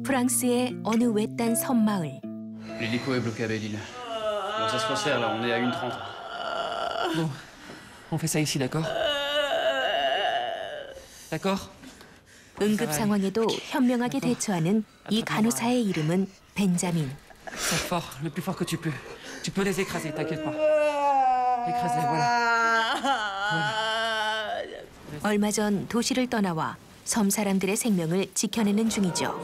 프랑스의 어느 외딴 섬마을. L'hélico est bloqué à Belle-Île. Bon, ça se resserre là, on est à 1:30. Bon, on fait ça ici, d'accord? D'accord? 응급 상황에도 현명하게 대처하는 이 간호사의 이름은 벤자민. Serre fort, le plus fort que tu peux. Tu peux les écraser, t'inquiète pas. Écrase-les, voilà. 얼마 전 도시를 떠나와 섬 사람들의 생명을 지켜내는 중이죠.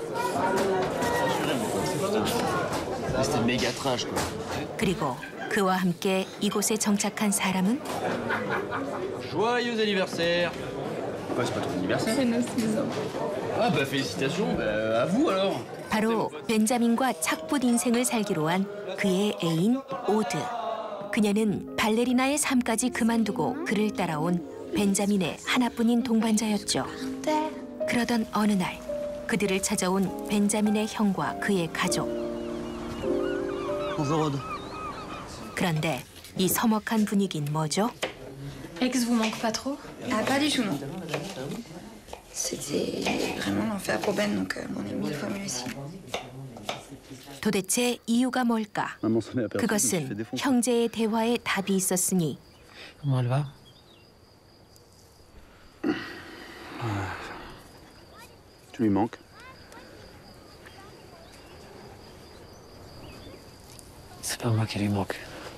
C'était méga trash quoi. 그리고 그와 함께 이곳에 정착한 사람은 Joyeux anniversaire. Quoi, c'est pas ton anniversaire? C'est nos 6 ans. Ah bah félicitations, bah à vous alors. 바로 벤자민과 착붙 인생을 살기로 한 그의 애인 오드. 그녀는 발레리나의 삶까지 그만두고 그를 따라온 벤자민의 하나뿐인 동반자였죠. 그러던 어느 날 그들을 찾아온 벤자민의 형과 그의 가족. 그런데 이 서먹한 분위기는 뭐죠? Ex vous manque pas trop? Ah, pas du tout, non. C'était vraiment l'enfer pour Ben, donc on est 1000 fois mieux ici. 도대체 이유가 뭘까? 그것은 형제의 대화에 답이 있었으니 Comment elle va? Tu lui manques? C'est pas moi qui lui manque.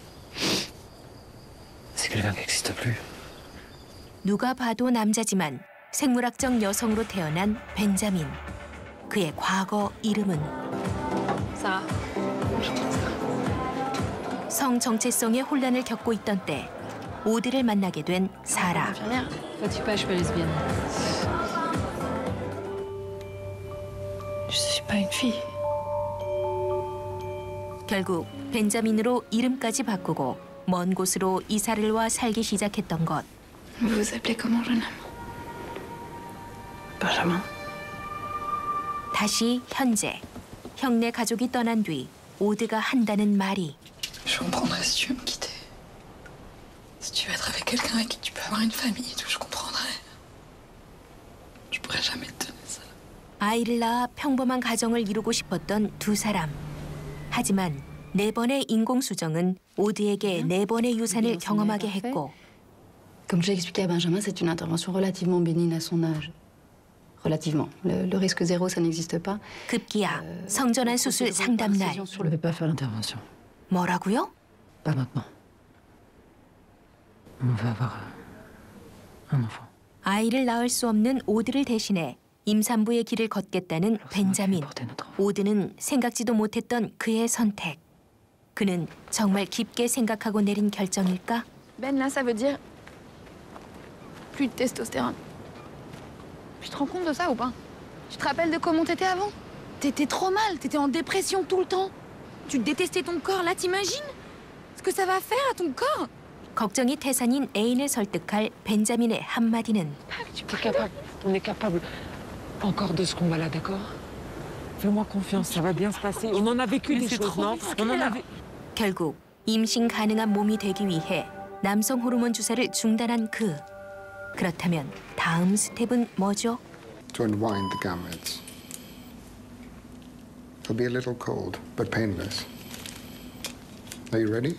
C'est quelqu'un qui n'existe plus. 누가 봐도 남자지만 생물학적 여성으로 태어난 벤자민. 그의 과거 이름은 Ça. 성 정체성의 혼란을 겪고 있던 때 오드를 만나게 된 사라. Infirmière. Toi, tu pas, je suis pas lesbienne. Je suis pas une fille. 결국 벤자민으로 이름까지 바꾸고 먼 곳으로 이사를 와 살기 시작했던 것. Vous vous appelez comment, jeune homme? Benjamin. 다시 현재. 형네 가족이 떠난 뒤 오드가 한다는 말이 Je comprendrais si tu veux me quitter. Si tu veux être avec quelqu'un avec qui tu peux avoir une famille et tout, je comprendrais. Je pourrais jamais te donner ça. 아이를 낳아 평범한 가정을 이루고 싶었던 두 사람. 하지만 4번의 인공수정은 오드에게 4번의 유산을 경험하게 했고 Comme je l'ai expliqué à Benjamin, c'est une intervention relativement bénigne à son âge. Relativement. Le risque zéro, ça n'existe pas. 급기야 성전환 수술 상담 날. Je ne vais pas faire l'intervention. 뭐라고요? Pas maintenant. On va avoir un enfant. 아이를 낳을 수 없는 오드를 대신해 임산부의 길을 걷겠다는 벤자민. 오드는 생각지도 못했던 그의 선택. 그는 정말 깊게 생각하고 내린 결정일까? Ben, là, ça veut dire plus de testostérone. Tu te rends compte de ça ou pas? Tu te rappelles de comment t'étais avant? T'étais trop mal, t'étais en dépression tout le temps. Tu détestais ton corps, là, t'imagines? Ce que ça va faire à ton corps? 걱정이 태산인 애인을 설득할 벤자민의 한마디는 On est capable encore de ce combat-là, d'accord? Fais-moi confiance, ça va bien se passer. On en a vécu des choses, non? On en a vécu. 결국 임신 가능한 몸이 되기 위해 남성 호르몬 주사를 중단한 그. 그렇다면 다음 스텝은 뭐죠? To unwind the gametes. It'll be a little cold, but painless. Are you ready?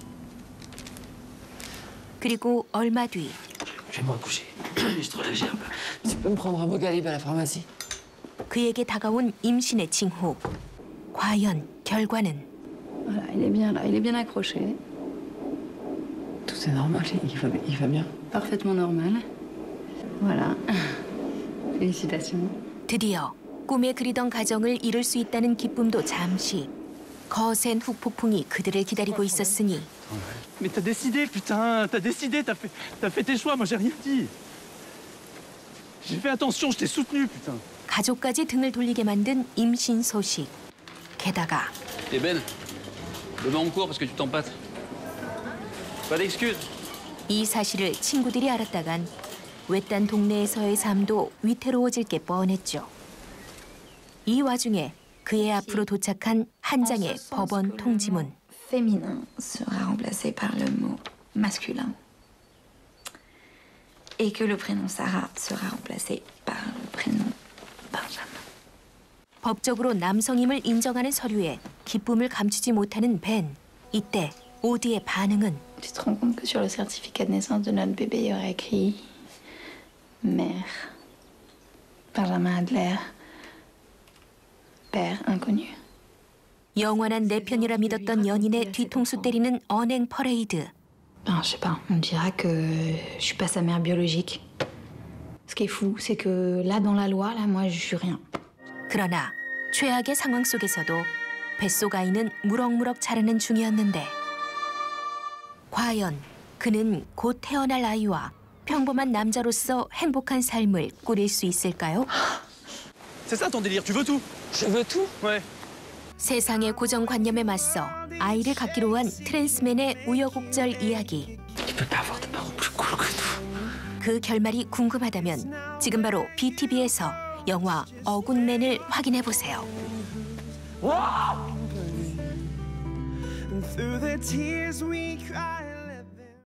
그리고 얼마 뒤 Je vais me recoucher. Je te relève un peu. Tu peux me prendre un Bogalib à la pharmacie? 그에게 다가온 임신의 징후. 과연 결과는? Voilà, il est bien là, il est bien accroché. Tout est normal, il va bien. Parfaitement normal. Voilà. Félicitations. 드디어 꿈에 그리던 가정을 이룰 수 있다는 기쁨도 잠시. 거센 후폭풍이 그들을 기다리고 있었으니. Mais t'as décidé, putain, t'as décidé, t'as fait tes choix, moi j'ai rien dit. J'ai fait attention, je t'ai soutenu, putain. 가족까지 등을 돌리게 만든 임신 소식. 게다가 Et Ben, demain on court parce que tu t'empâtes. Pas d'excuses. 이 사실을 친구들이 알았다간 외딴 동네에서의 삶도 위태로워질 게 뻔했죠. 이 와중에 그의 앞으로 도착한 한 장의 법원 통지문. Féminin sera remplacé par le mot masculin. Et que le prénom Sarah sera remplacé par le prénom Benjamin. 법적으로 남성임을 인정하는 서류에 기쁨을 감추지 못하는 벤. 이때 오드의 반응은 Tu te rends compte que sur le certificat de naissance de notre bébé, il y aurait écrit mère Benjamin Adler, père inconnu. 영원한 내 편이라 믿었던 연인의 뒤통수 때리는 언행 퍼레이드. Ben, je sais pas, on dira que je suis pas sa mère biologique. Ce qui est fou, c'est que là, dans la loi, là, moi, je suis rien. 그러나 최악의 상황 속에서도 뱃속 아이는 무럭무럭 자라는 중이었는데 과연 그는 곧 태어날 아이와 평범한 남자로서 행복한 삶을 꾸릴 수 있을까요? C'est ça ton délire, tu veux tout? Je veux tout. Ouais. 세상의 고정관념에 맞서 아이를 갖기로 한 트랜스맨의 우여곡절 이야기. Tu peux pas avoir de parents plus cool que nous. 그 결말이 궁금하다면 지금 바로 BTV에서 영화 어굿맨을 확인해 보세요. Through the tears we cry.